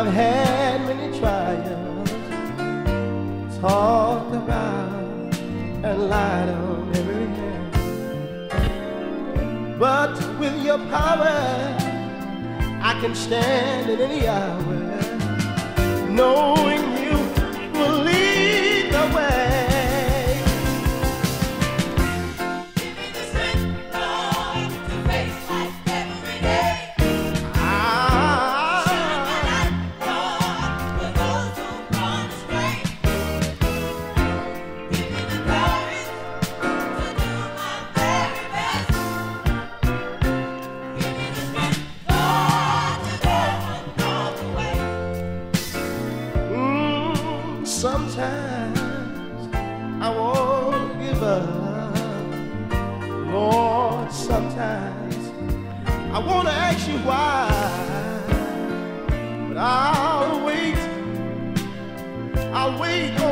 I've had many trials, talked about and lied on every hand. But with your power, I can stand in any hour, knowing you will lead the way. Sometimes I want to give up, Lord. Sometimes I want to ask you why, but I'll wait